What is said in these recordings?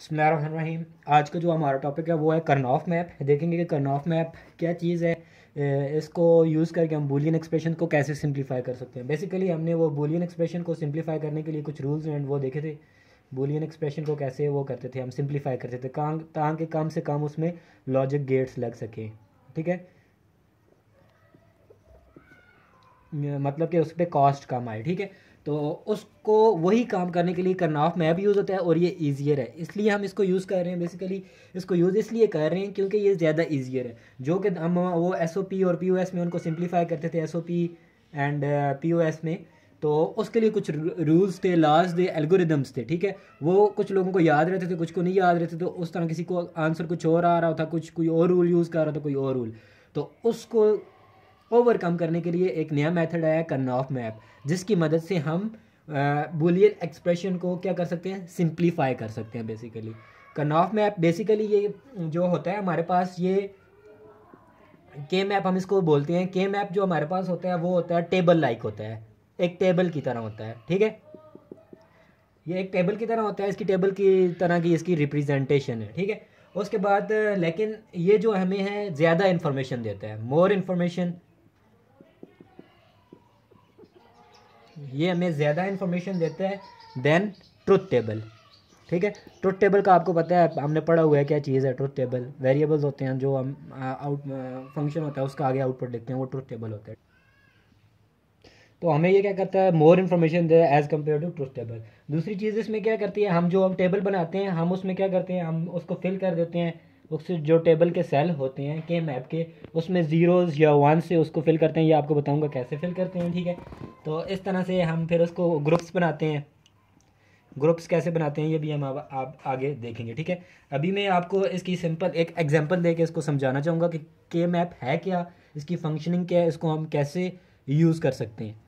बिस्मिल्लाहिर्रहमानिर्रहीम। आज का जो हमारा टॉपिक है वो है करनॉफ मैप। देखेंगे कि करनॉफ मैप क्या चीज़ है, इसको यूज़ करके हम बूलियन एक्सप्रेशन को कैसे सिंप्लीफाई कर सकते हैं। बेसिकली हमने वो बूलियन एक्सप्रेशन को सिंप्लीफाई करने के लिए कुछ रूल्स एंड वो देखे थे। बूलियन एक्सप्रेशन को कैसे वो करते थे, हम सिंप्लीफाई करते थे ताकि कम से कम उसमें लॉजिक गेट्स लग सकें। ठीक है, मतलब कि उस पर कॉस्ट कम आए। ठीक है, तो उसको वही काम करने के लिए करनॉफ मैप यूज़ होता है और ये ईजियर है, इसलिए हम इसको यूज़ कर रहे हैं। बेसिकली इसको यूज़ इसलिए कर रहे हैं क्योंकि ये ज़्यादा ईजियर है। जो कि हम वो एसओपी और पीओएस में उनको सिंप्लीफाई करते थे, एसओपी एंड पीओएस में, तो उसके लिए कुछ रूल्स थे, लॉज थे, एल्गोरिदम्स थे। ठीक है, वो कुछ लोगों को याद रहते थे, कुछ को नहीं याद रहते, तो उस तरह किसी को आंसर कुछ और आ रहा था, कुछ कोई और रूल यूज़ कर रहा था, कोई और रूल। तो उसको ओवरकम करने के लिए एक नया मेथड आया करनॉफ मैप, जिसकी मदद से हम बूलियन एक्सप्रेशन को क्या कर सकते हैं, सिंप्लीफाई कर सकते हैं। बेसिकली करनॉफ मैप बेसिकली ये जो होता है हमारे पास, ये के मैप हम इसको बोलते हैं। के मैप जो हमारे पास होता है वो होता है टेबल लाइक होता है, एक टेबल की तरह होता है। ठीक है, ये एक टेबल की तरह होता है, इसकी टेबल की तरह की इसकी रिप्रेजेंटेशन है। ठीक है, उसके बाद लेकिन ये जो हमें है ज़्यादा इन्फॉर्मेशन देता है, मोर इन्फॉर्मेशन, ये हमें ज़्यादा इन्फॉर्मेशन देता है देन ट्रुथ टेबल। ठीक है, ट्रुथ टेबल का आपको पता है, हमने पढ़ा हुआ है क्या चीज़ है ट्रुथ टेबल। वेरिएबल्स होते हैं जो हम आउट फंक्शन होता है उसका आगे आउटपुट देखते हैं, वो ट्रुथ टेबल होता है। तो हमें ये क्या करता है, मोर इन्फॉर्मेशन दे as compare to truth table. दूसरी चीज़ इसमें क्या करती है, हम जो हम टेबल बनाते हैं हम उसमें क्या करते हैं, हम उसको फिल कर देते हैं, उससे जो टेबल के सेल होते हैं के मैप के, उसमें ज़ीरोज़ या वन से उसको फिल करते हैं। ये आपको बताऊंगा कैसे फिल करते हैं। ठीक है, तो इस तरह से हम फिर उसको ग्रुप्स बनाते हैं। ग्रुप्स कैसे बनाते हैं ये भी हम आप आगे देखेंगे। ठीक है, अभी मैं आपको इसकी सिंपल एक एग्जांपल देके इसको समझाना चाहूँगा कि के मैप है क्या, इसकी फंक्शनिंग क्या है, इसको हम कैसे यूज़ कर सकते हैं।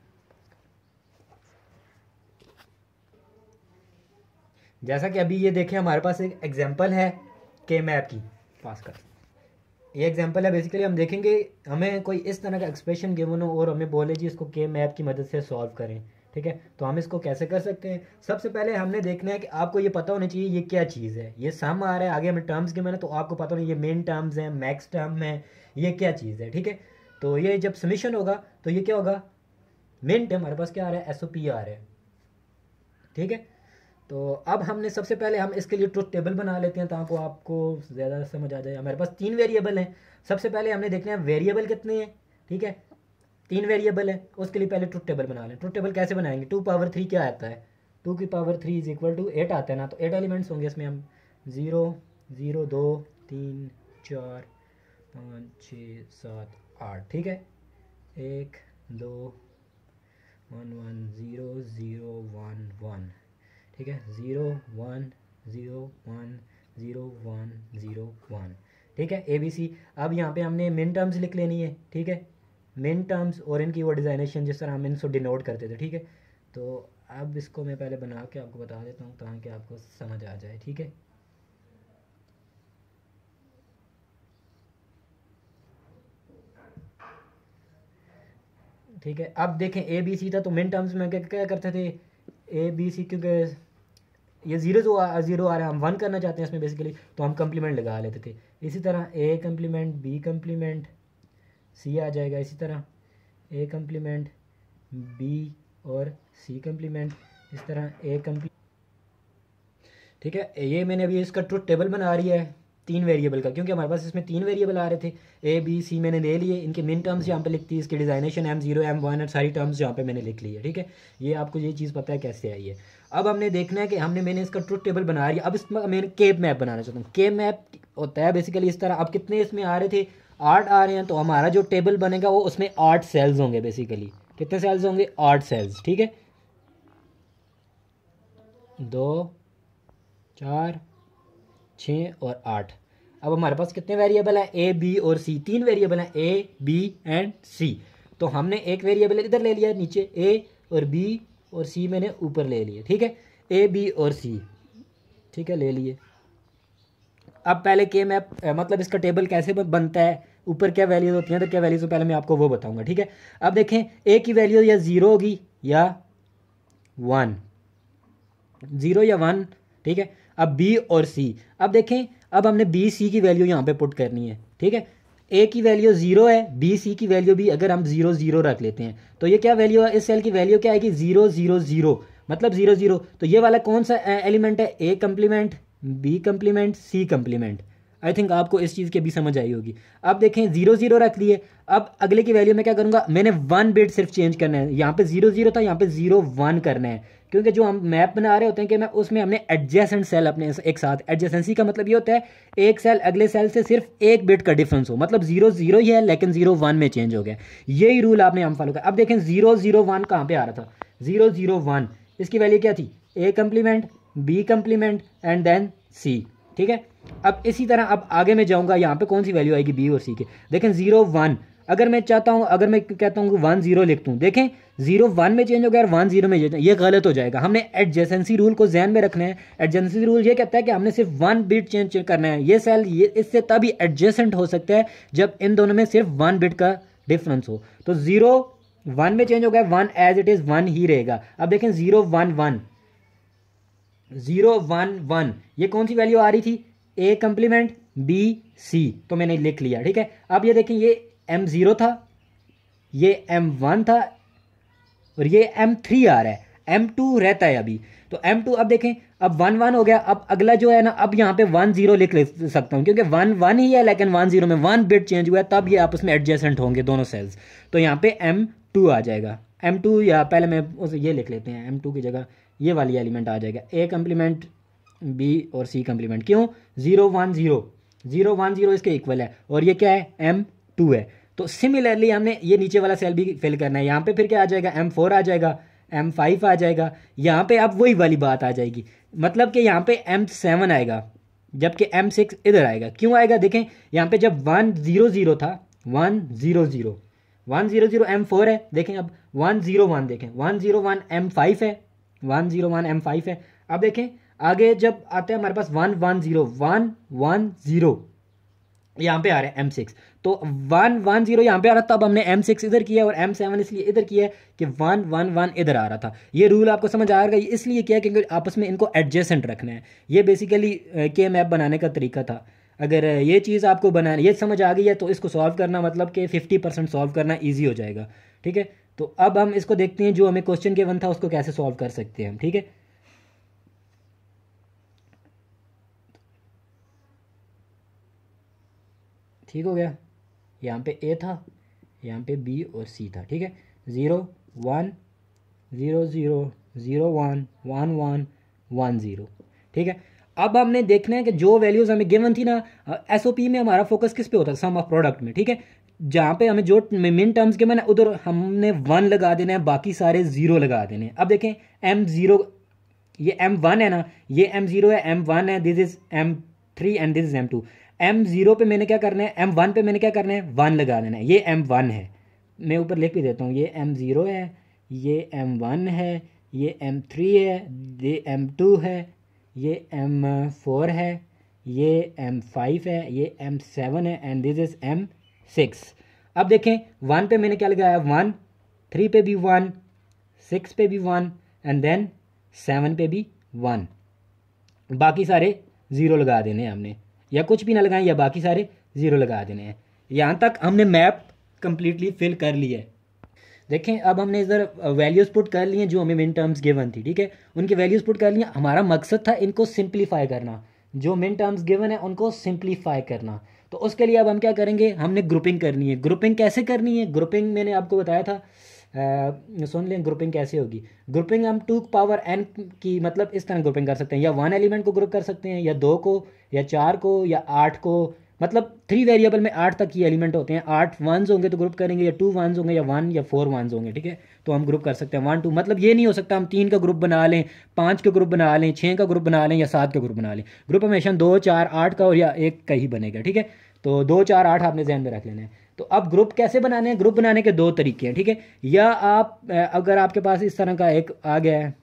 जैसा कि अभी ये देखें, हमारे पास एक एग्जांपल है के मैप की, पास कर, ये एग्जांपल है। बेसिकली हम देखेंगे, हमें कोई इस तरह का एक्सप्रेशन गिवन हो और हमें बोले जी इसको के मैप की मदद से सॉल्व करें। ठीक है, तो हम इसको कैसे कर सकते हैं। सबसे पहले हमने देखना है कि आपको ये पता होना चाहिए ये क्या चीज़ है। ये सम आ रहा है, आगे हमें टर्म्स गिवन है तो आपको पता होना ये मेन टर्म्स हैं, मैक्स टर्म है, ये क्या चीज़ है। ठीक है, तो ये जब समीशन होगा तो ये क्या होगा, मेन टर्म हमारे पास क्या आ रहा है, एसओपी आ रहा है। ठीक है, तो अब हमने सबसे पहले हम इसके लिए ट्रुथ टेबल बना लेते हैं ताकि आपको ज़्यादा समझ आ जाए। हमारे पास 3 वेरिएबल हैं, सबसे पहले हमने देखना है वेरिएबल कितने हैं। ठीक है, 3 वेरिएबल है, उसके लिए पहले ट्रुथ टेबल बना लें। ट्रुथ टेबल कैसे बनाएंगे, 2 पावर 3 क्या आता है, 2 की पावर 3 इज इक्वल टू 8 आता है ना, तो 8 एलिमेंट्स होंगे इसमें। हम 0 0 2 3 4 5 6 7 8। ठीक है, 1 2 1 1 0 0 1 1। ठीक है, 0 1 0 1 0 1 0 1। ठीक है, ए बी सी। अब यहाँ पे हमने मिन टर्म्स लिख लेनी है। ठीक है, मिन टर्म्स और इनकी वो डिज़ाइनेशन जिस तरह हम इनको डिनोट करते थे। ठीक है, तो अब इसको मैं पहले बना के आपको बता देता हूँ ताकि आपको समझ आ जाए। ठीक है, ठीक है, अब देखें ए बी सी था तो मिन टर्म्स में क्या क्या करते थे, ए बी सी, क्योंकि ये ज़ीरो ज़ीरो आ रहा है, हम 1 करना चाहते हैं इसमें बेसिकली, तो हम कम्प्लीमेंट लगा लेते थे। इसी तरह A complement B complement C आ जाएगा, इसी तरह ए कम्प्लीमेंट बी और सी कम्प्लीमेंट, इस तरह ए कम्प्ली। ठीक है, ये मैंने अभी इसका ट्रुथ टेबल बना रही है 3 वेरिएबल का, क्योंकि हमारे पास इसमें 3 वेरिएबल आ रहे थे। ए बी सी मैंने ले लिए, इनके मिन टर्म्स यहाँ पे लिखती है, इसकी डिज़ाइनेशन M0 M1 और सारी टर्म्स यहाँ पे मैंने लिख ली है। ठीक है, ये आपको ये चीज़ पता है कैसे आई है। अब हमने देखना है कि मैंने इसका ट्रुथ टेबल बना रही है। अब इसमें मैंने के मैप बनाना चाहता हूँ। के मैप होता है बेसिकली इस तरह। अब कितने इसमें आ रहे थे, 8 आ रहे हैं, तो हमारा जो टेबल बनेगा वो उसमें 8 सेल्स होंगे। बेसिकली कितने सेल्स होंगे, 8 सेल्स। ठीक है, 2 4 6 और 8। अब हमारे पास कितने वेरिएबल है, ए बी और सी, 3 वेरिएबल हैं, ए बी एंड सी। तो हमने एक वेरिएबल इधर ले लिया नीचे, ए और बी और सी मैंने ऊपर ले लिए। ठीक है, ए बी और सी, ठीक है, ले लिए। अब पहले के मैप मतलब इसका टेबल कैसे बनता है, ऊपर क्या वैल्यूज होती हैं तो क्या वैल्यूज, तो पहले मैं आपको वो बताऊंगा। ठीक है, अब देखें ए की वैल्यू या 0 होगी या 1, 0 या 1 ठीक है। अब बी और सी, अब देखें अब हमने बी सी की वैल्यू यहाँ पे पुट करनी है, ठीक है। ए की वैल्यू 0 है, बी सी की वैल्यू भी अगर हम 0 0 रख लेते हैं तो ये क्या वैल्यू है, इस सेल की वैल्यू क्या आएगी 0 0 0, मतलब 0 0। तो ये वाला कौन सा एलिमेंट है, A complement, B complement, C complement. I think आपको इस चीज़ की अभी समझ आई होगी। अब देखें 0 0 रख लिए, अब अगले की वैल्यू में क्या करूँगा, मैंने 1 बिट सिर्फ चेंज करना है। यहाँ पे 0 0 था, यहाँ पे 0 1 करना है, क्योंकि जो हम मैप बना रहे होते हैं कि मैं उसमें हमने एडजेसेंट सेल अपने एक साथ, एडजेसेंसी का मतलब ये होता है एक सेल अगले सेल से सिर्फ एक बिट का डिफरेंस हो, मतलब 0 0 ही है लेकिन 0 1 में चेंज हो गया। यही रूल आपने हम फॉलो किया। अब देखें 0 0 1 कहाँ पे आ रहा था, 0 0 1, इसकी वैल्यू क्या थी, A complement, B complement and then C, ठीक है। अब इसी तरह अब आगे मैं जाऊंगा, यहाँ पे कौन सी वैल्यू आएगी बी और सी के, देखें 0 1, अगर मैं चाहता हूँ, अगर मैं कहता हूँ 1 0 लिख दूँ, देखें 0 1 में चेंज हो गया और 1 0 में चेंज, ये गलत हो जाएगा। हमने एडजेसेंसी रूल को ध्यान में रखना है। एडजेसेंसी रूल ये कहता है कि हमने सिर्फ 1 बिट चेंज करना है, ये सेल ये इससे तभी एडजेसेंट हो सकता है जब इन दोनों में सिर्फ 1 बिट का डिफरेंस हो। तो 0 1 में चेंज हो गया, 1 एज इट इज 1 ही रहेगा। अब देखें 0 1 1, 0 1 1, ये कौन सी वैल्यू आ रही थी, ए कंप्लीमेंट बी सी, तो मैंने लिख लिया, ठीक है। अब ये देखें ये M0 था, ये M1 था और ये M3 आ रहा है, M2 रहता है अभी। तो M2 अब देखें अब 1 1 हो गया। अब अगला जो है ना, अब यहाँ पे 1 0 लिख ले सकता हूँ क्योंकि 1 1 ही है लेकिन 1 0 में 1 बिट चेंज हुआ है, तब ये आपस में एडजेसेंट होंगे दोनों सेल्स। तो यहाँ पे M2 आ जाएगा, M2, या पहले मैं उसे ये लिख लेते हैं, M2 की जगह ये वाली एलिमेंट आ जाएगा, ए कंप्लीमेंट बी और सी कंप्लीमेंट। क्यों, 0 1 0, 0 1 0 इसके इक्वल है और ये क्या है, M2 है। तो सिमिलरली हमने ये नीचे वाला सेल भी फिल करना है। यहाँ पे फिर क्या आ जाएगा, M4 आ जाएगा, M5 आ जाएगा। यहाँ पे अब वही वाली बात आ जाएगी, मतलब कि यहाँ पे M7 आएगा जबकि M6 इधर आएगा। क्यों आएगा, देखें यहाँ पे जब 1 0 0 था, 1 0 0 1 0 0 M4 है, देखें अब 1 0 1, देखें 1 0 1 M5 है, 1 0 1 M5 है। अब देखें आगे जब आते हैं हमारे पास 1 1 0 1 1 0, यहाँ पे आ रहा है M6, तो 1 1 0 यहाँ पे आ रहा था, तब हमने M6 इधर किया और M7 इसलिए इधर किया कि 1 1 1 इधर आ रहा था। ये रूल आपको समझ आ रहा है, इसलिए किया क्योंकि आपस में इनको एडजेसेंट रखना है। ये बेसिकली के मैप बनाने का तरीका था। अगर ये चीज़ आपको बनाना, ये समझ आ गई है तो इसको सॉल्व करना मतलब कि 50% सॉल्व करना ईजी हो जाएगा, ठीक है। तो अब हम इसको देखते हैं, जो हमें क्वेश्चन गिवन था उसको कैसे सॉल्व कर सकते हैं हम, ठीक है। ठीक हो गया, यहाँ पे ए था, यहाँ पे बी और सी था, ठीक है। 0 1 0 0 0 1 1 1 1 0, ठीक है। अब हमने देखना है कि जो वैल्यूज़ हमें गिवन थी ना, एसओपी में हमारा फोकस किस पे होता है, सम ऑफ प्रोडक्ट में, ठीक है। जहाँ पे हमें जो मिन टर्म्स गिवन है उधर हमने 1 लगा देना है, बाकी सारे 0 लगा देने हैं। अब देखें M0, ये M1 है ना, ये M0 है, M1 है, this is M3 and this is M2। M0 पे मैंने क्या करना है, M1 पे मैंने क्या करना है, 1 लगा देना है। ये M1 है, मैं ऊपर लिख भी देता हूँ, ये M0 है, ये M1 है, ये M3 है, ये M2 है, ये M4 है, ये M5 है, ये M7 है एंड दिस इज M6। अब देखें 1 पे मैंने क्या लगाया, 1, 3 पे भी 1, 6 पे भी 1 एंड देन 7 पे भी 1, बाकी सारे 0 लगा देने हैं हमने, या कुछ भी ना लगाएं या बाकी सारे 0 लगा देने हैं। यहाँ तक हमने मैप कंप्लीटली फिल कर लिया है। देखें अब हमने इधर वैल्यूज़ पुट कर लिए जो हमें मिन टर्म्स गिवन थी, ठीक है, उनकी वैल्यूज़ पुट कर लिए। हमारा मकसद था इनको सिंप्लीफाई करना, जो मिन टर्म्स गिवन है उनको सिंप्लीफाई करना। तो उसके लिए अब हम क्या करेंगे, हमने ग्रुपिंग करनी है। ग्रुपिंग कैसे करनी है, ग्रुपिंग मैंने आपको बताया था, सुन लें ग्रुपिंग कैसे होगी। ग्रुपिंग हम 2 पावर n की, मतलब इस तरह ग्रुपिंग कर सकते हैं, या 1 एलिमेंट को ग्रुप कर सकते हैं, या 2 को, या 4 को, या 8 को, मतलब 3 वेरिएबल में 8 तक की एलिमेंट होते हैं। 8 1s होंगे तो ग्रुप करेंगे, या 2 1s होंगे, या 1 या 4 1s होंगे, ठीक है। तो हम ग्रुप कर सकते हैं 1 2, मतलब ये नहीं हो सकता हम 3 का ग्रुप बना लें, 5 का ग्रुप बना लें, 6 का ग्रुप बना लें, या 7 का ग्रुप बना लें। ग्रुप हमेशा 2 4 8 का और या 1 का ही बनेगा, ठीक है। तो 2 4 8 आपने ध्यान में रख लेना है। तो अब ग्रुप कैसे बनाने हैं, ग्रुप बनाने के 2 तरीके हैं, ठीक है। या आप अगर आपके पास इस तरह का एक आ गया है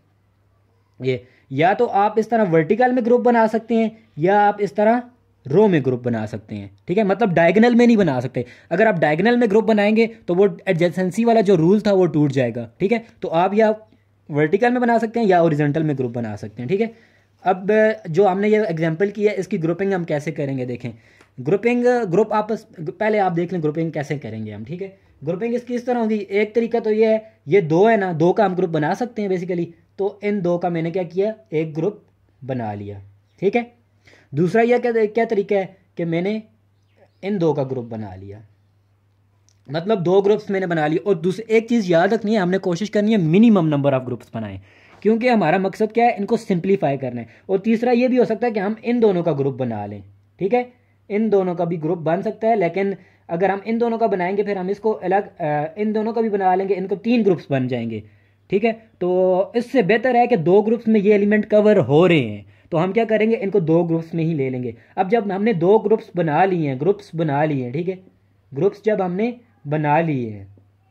ये, या तो आप इस तरह वर्टिकल में ग्रुप बना सकते हैं, या आप इस तरह रो में ग्रुप बना सकते हैं, ठीक है। मतलब डायगोनल में नहीं बना सकते। अगर आप डायगोनल में ग्रुप बनाएंगे तो वो एडजेसेंसी वाला जो रूल था वो टूट जाएगा, ठीक है। तो आप या वर्टिकल में बना सकते हैं या ओरिजेंटल में ग्रुप बना सकते हैं, ठीक है। अब जो हमने ये एग्जांपल किया है इसकी ग्रुपिंग हम कैसे करेंगे देखें। ग्रुपिंग ग्रुप आपस पहले आप देख लें ग्रुपिंग कैसे करेंगे हम, ठीक है। ग्रुपिंग इसकी इस तरह होगी, एक तरीका तो ये है, ये दो है ना, दो का हम ग्रुप बना सकते हैं बेसिकली, तो इन दो का मैंने क्या किया, एक ग्रुप बना लिया, ठीक है। दूसरा यह क्या तरीका है कि मैंने इन दो का ग्रुप बना लिया, मतलब दो ग्रुप्स मैंने बना लिए। और दूसरी एक चीज़ याद रखनी है, हमने कोशिश करनी है मिनिमम नंबर ऑफ ग्रुप्स बनाएं, क्योंकि हमारा मकसद क्या है, इनको सिंप्लीफाई करना है। और तीसरा ये भी हो सकता है कि हम इन दोनों का ग्रुप बना लें, ठीक है, इन दोनों का भी ग्रुप बन सकता है। लेकिन अगर हम इन दोनों का बनाएंगे फिर हम इसको अलग इन दोनों का भी बना लेंगे, इनको 3 ग्रुप्स बन जाएंगे, ठीक है। तो इससे बेहतर है कि 2 ग्रुप्स में ये एलिमेंट कवर हो रहे हैं, तो हम क्या करेंगे, इनको 2 ग्रुप्स में ही ले लेंगे। अब जब हमने 2 ग्रुप्स बना लिए हैं, ग्रुप्स बना लिए हैं, ठीक है, ग्रुप्स जब हमने बना लिए हैं,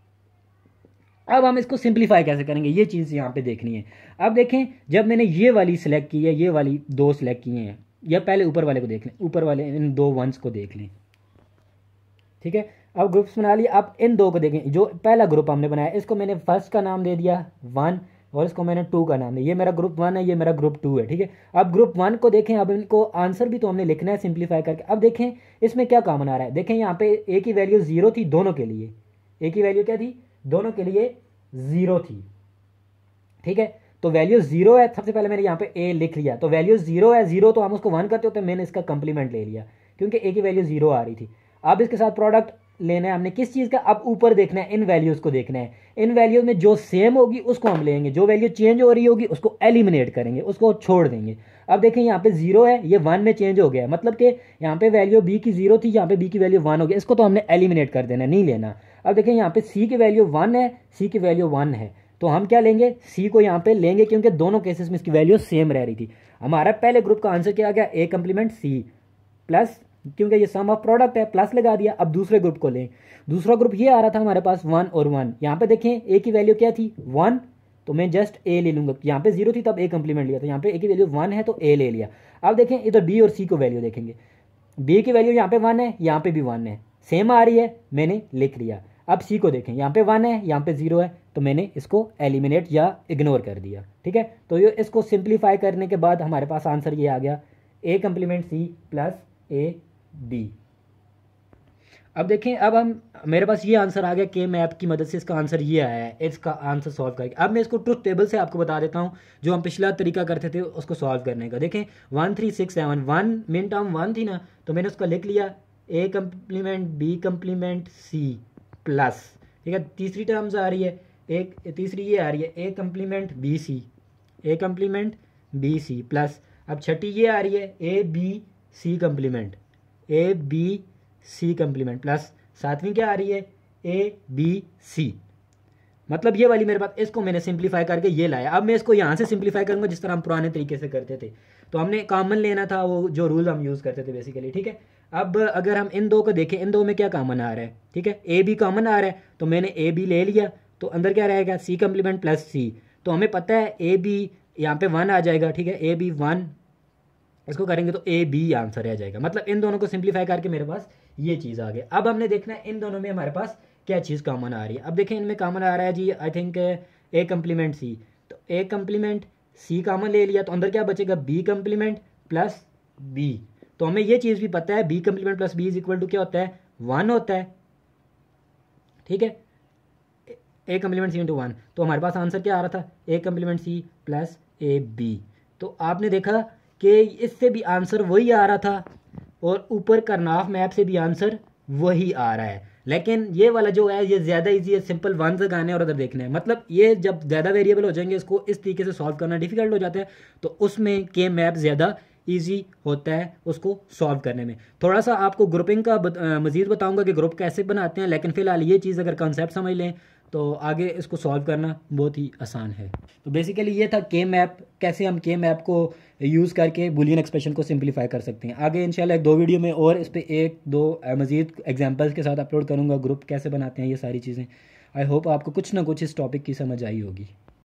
अब हम इसको सिंप्लीफाई कैसे करेंगे, ये चीज़ यहाँ पे देखनी है। अब देखें, जब मैंने ये वाली सिलेक्ट की है, ये वाली 2 सिलेक्ट किए हैं, या पहले ऊपर वाले को देख लें, ऊपर वाले इन 2 वंस को देख लें, ठीक है। अब ग्रुप्स बना लिए, अब इन 2 को देखें, जो पहला ग्रुप हमने बनाया इसको मैंने फर्स्ट का नाम दे दिया 1 और इसको मैंने 2 का नाम दिया, ये मेरा ग्रुप 1 है, ये मेरा ग्रुप 2 है, ठीक है। अब ग्रुप 1 को देखें, अब इनको आंसर भी तो हमने लिखना है सिंप्लीफाई करके। अब देखें इसमें क्या कॉमन आ रहा है, देखें यहाँ पे ए की वैल्यू 0 थी दोनों के लिए, ए की वैल्यू क्या थी, दोनों के लिए 0 थी, ठीक है। तो वैल्यू 0 है, सबसे पहले मैंने यहाँ पे ए लिख लिया, तो वैल्यू 0 है, 0 तो हम उसको 1 करते होते, मैंने इसका कंप्लीमेंट ले लिया क्योंकि ए की वैल्यू 0 आ रही थी। अब इसके साथ प्रोडक्ट लेना है हमने किस चीज़ का, अब ऊपर देखना है, इन वैल्यूज़ को देखना है, इन वैल्यूज में जो सेम होगी उसको हम लेंगे, जो वैल्यू चेंज हो रही होगी उसको एलिमिनेट करेंगे, उसको छोड़ देंगे। अब देखें यहाँ पे 0 है, ये 1 में चेंज हो गया है, मतलब कि यहाँ पे वैल्यू बी की 0 थी, यहाँ पे बी की वैल्यू 1 हो गया, इसको तो हमने एलिमिनेट कर देना, नहीं लेना। अब देखें यहाँ पे सी की वैल्यू 1 है, सी की वैल्यू 1 है, तो हम क्या लेंगे, सी को यहाँ पे लेंगे क्योंकि दोनों केसेस में इसकी वैल्यू सेम रह रही थी। हमारा पहले ग्रुप का आंसर क्या आ गया, ए कंप्लीमेंट सी प्लस, क्योंकि ये सम ऑफ प्रोडक्ट है, प्लस लगा दिया। अब दूसरे ग्रुप को लें, दूसरा ग्रुप ये आ रहा था हमारे पास 1 और 1, यहाँ पे देखें ए की वैल्यू क्या थी 1, तो मैं जस्ट ए ले लूंगा, यहाँ पे 0 थी तब ए कंप्लीमेंट लिया, तो यहाँ पे ए की वैल्यू 1 है तो ए ले लिया। अब देखें इधर बी और सी को वैल्यू देखेंगे, बी की वैल्यू यहाँ पे 1 है, यहाँ पे भी 1 है, सेम आ रही है, मैंने लिख लिया। अब सी को देखें, यहाँ पे 1 है, यहाँ पे 0 है, तो मैंने इसको एलिमिनेट या इग्नोर कर दिया, ठीक है। तो ये इसको सिंप्लीफाई करने के बाद हमारे पास आंसर ये आ गया, A complement C plus A B. अब देखें, अब हम मेरे पास ये आंसर आ गया, के मैप की मदद से इसका आंसर ये आया है, इसका आंसर सॉल्व करके। अब मैं इसको ट्रुथ टेबल से आपको बता देता हूँ, जो हम पिछला तरीका करते थे उसको सॉल्व करने का। देखें 1 3 6 7, 1 मेन टर्म 1 थी ना, तो मैंने उसका लिख लिया A complement B complement C plus, ठीक है। तीसरी टर्म्स आ रही है, एक तीसरी ये आ रही है A complement B C, A complement B C plus, अब छठी ये आ रही है A B C complement, A B C complement plus, सातवीं क्या आ रही है ए बी सी, मतलब ये वाली मेरे पास, इसको मैंने सिंप्लीफाई करके ये लाया। अब मैं इसको यहाँ से सिंप्लीफाई करूँगा जिस तरह हम पुराने तरीके से करते थे, तो हमने कॉमन लेना था, वो जो रूल हम यूज़ करते थे बेसिकली, ठीक है। अब अगर हम इन दो को देखें, इन दो में क्या कॉमन आ रहा है, ठीक है, ए बी कॉमन आ रहा है, तो मैंने ए बी ले लिया, तो अंदर क्या रहेगा सी कंप्लीमेंट प्लस सी, तो हमें पता है ए बी यहाँ पे 1 आ जाएगा, ठीक है, ए बी 1, इसको करेंगे तो ए बी आंसर आ जाएगा। मतलब इन दोनों को सिंप्लीफाई करके मेरे पास ये चीज़ आ गई। अब हमने देखना है इन दोनों में हमारे पास क्या चीज़ कॉमन आ रही है। अब देखें इनमें कॉमन आ रहा है जी, आई थिंक ए कंप्लीमेंट सी, तो ए कंप्लीमेंट सी कॉमन ले लिया, तो अंदर क्या बचेगा बी कंप्लीमेंट प्लस बी, तो हमें ये चीज़ भी पता है B complement plus B is equal to क्या होता है 1 होता है, ठीक है, ए कंप्लीमेंट सी इंटू 1, तो हमारे पास आंसर क्या आ रहा था A complement C plus A B. तो आपने देखा कि इससे भी आंसर वही आ रहा था और ऊपर करनाफ मैप से भी आंसर वही आ रहा है, लेकिन ये वाला जो है ये ज़्यादा इजी है, सिंपल 1 लगाने और अदर देखने हैं। मतलब ये जब ज़्यादा वेरिएबल हो जाएंगे इसको इस तरीके से सॉल्व करना डिफिकल्ट हो जाता है, तो उसमें के मैप ज़्यादा ईजी होता है उसको सॉल्व करने में। थोड़ा सा आपको ग्रुपिंग का मज़ीद बताऊंगा कि ग्रुप कैसे बनाते हैं, लेकिन फ़िलहाल ये चीज़ अगर कॉन्सेप्ट समझ लें तो आगे इसको सॉल्व करना बहुत ही आसान है। तो बेसिकली ये था के मैप, कैसे हम के मैप को यूज़ करके बुलियन एक्सप्रेशन को सिंप्लीफाई कर सकते हैं। आगे इंशाल्लाह 1-2 वीडियो में और इस पर 1-2 मज़ीद एग्जांपल्स के साथ अपलोड करूँगा, ग्रुप कैसे बनाते हैं ये सारी चीज़ें। आई होप आपको कुछ ना कुछ इस टॉपिक की समझ आई होगी।